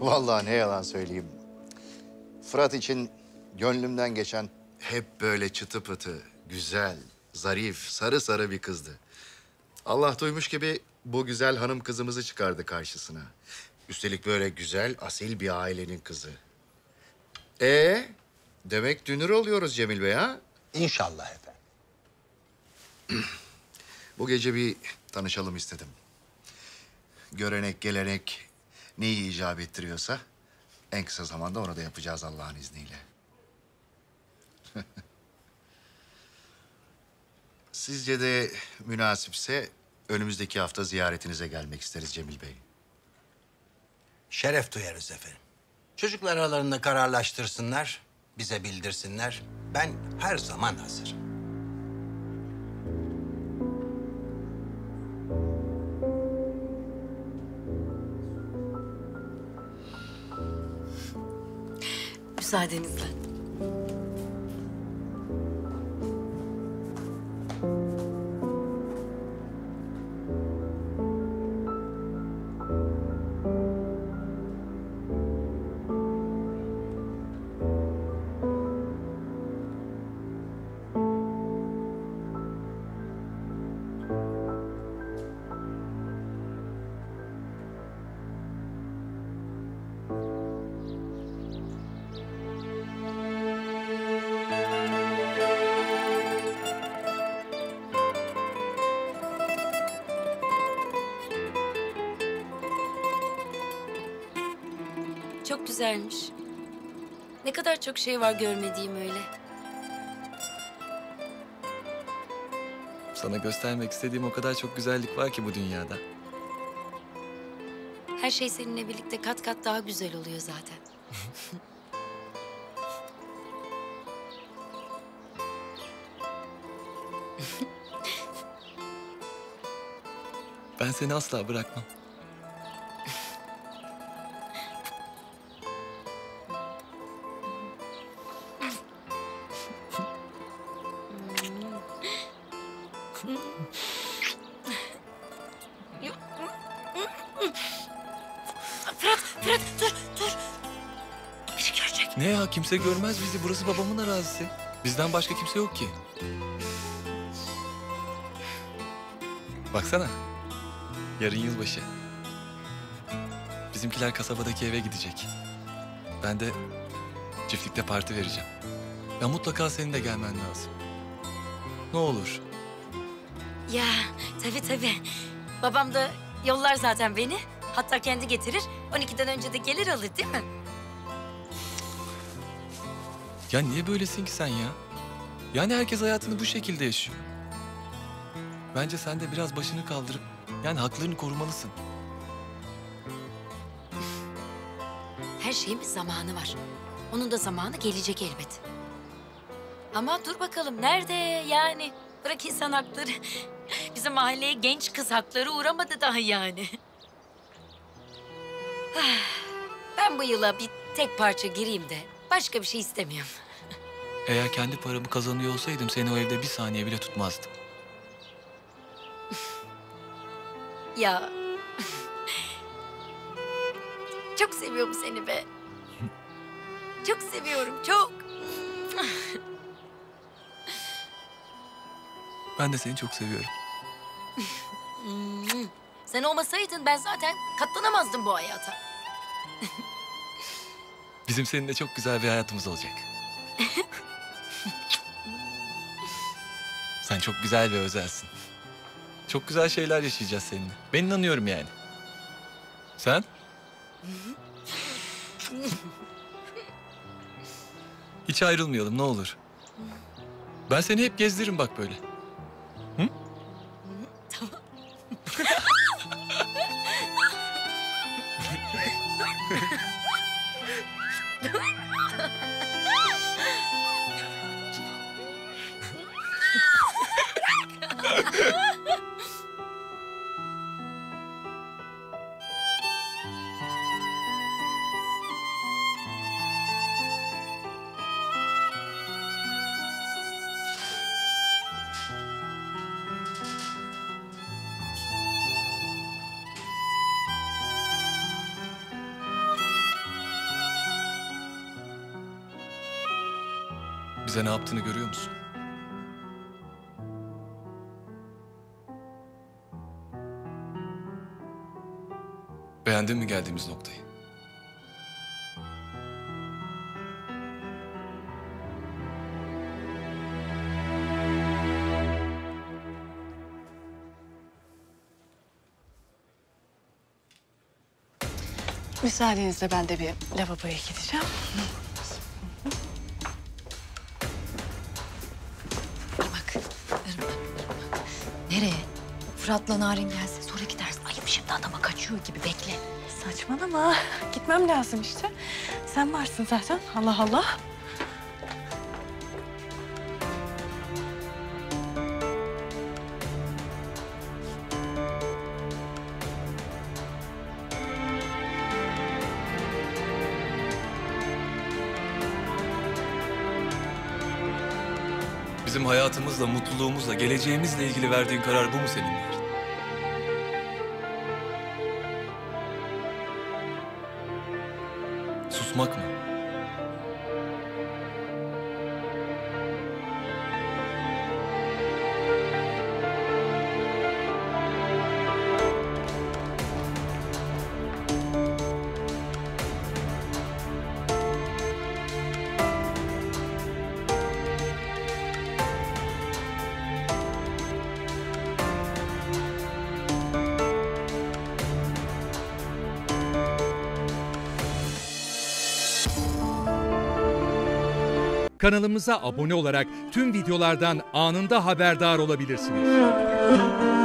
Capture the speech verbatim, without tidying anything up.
Vallahi ne yalan söyleyeyim. Fırat için gönlümden geçen hep böyle çıtı pıtı, güzel, zarif, sarı sarı bir kızdı. Allah duymuş gibi bu güzel hanım kızımızı çıkardı karşısına. Üstelik böyle güzel, asil bir ailenin kızı. Ee, demek dünür oluyoruz Cemil Bey ha? İnşallah efendim. Bu gece bir tanışalım istedim. Görenek, gelenek neyi icap ettiriyorsa en kısa zamanda onu da yapacağız Allah'ın izniyle. Sizce de münasipse önümüzdeki hafta ziyaretinize gelmek isteriz Cemil Bey. Şeref duyarız efendim. Çocuklar aralarında kararlaştırsınlar, bize bildirsinler. Ben her zaman hazırım. Müsaadenizle. Çok güzelmiş. Ne kadar çok şey var görmediğim öyle. Sana göstermek istediğim o kadar çok güzellik var ki bu dünyada. Her şey seninle birlikte kat kat daha güzel oluyor zaten. Ben seni asla bırakmam. Fırat, Fırat dur, dur. Biri görecek. Ne ya? Kimse görmez bizi. Burası babamın arazisi. Bizden başka kimse yok ki. Baksana. Yarın yılbaşı. Bizimkiler kasabadaki eve gidecek. Ben de çiftlikte parti vereceğim. Ya mutlaka senin de gelmen lazım. Ne olur. Ya tabii tabii. Babam da yollar zaten beni. Hatta kendi getirir. on ikiden önce de gelir alır değil mi? Ya niye böylesin ki sen ya? Yani herkes hayatını bu şekilde yaşıyor. Bence sen de biraz başını kaldırıp yani haklarını korumalısın. Her şeyin bir zamanı var. Onun da zamanı gelecek elbet. Ama dur bakalım nerede yani? Bırak insan hakları. Bizim mahalleye genç kız hakları uğramadı daha yani. Ben bu yıla bir tek parça gireyim de başka bir şey istemiyorum. Eğer kendi paramı kazanıyor olsaydım seni o evde bir saniye bile tutmazdım. Ya çok seviyorum seni be. Çok seviyorum, çok. Ben de seni çok seviyorum. Sen olmasaydın ben zaten katlanamazdım bu hayata. Bizim seninle çok güzel bir hayatımız olacak. Sen çok güzel ve özelsin. Çok güzel şeyler yaşayacağız seninle. Ben inanıyorum yani. Sen? Hiç ayrılmayalım ne olur. Ben seni hep gezdiririm bak böyle. Hı? Tamam. Bize ne yaptığını görüyor musun? Beğendin mi geldiğimiz noktayı? Müsaadenizle ben de bir lavaboya gideceğim. Irmak, Irmak, Irmak. Nereye? Fırat'la Narin gelse sonra gidersin. Ayıp şimdi adama kaçıyor gibi bekle. Saçmalama. Gitmem lazım işte. Sen varsın zaten. Allah Allah. Bizim hayatımızla, mutluluğumuzla, geleceğimizle ilgili verdiğin karar bu mu senin Narin? Susmak mı? Kanalımıza abone olarak tüm videolardan anında haberdar olabilirsiniz.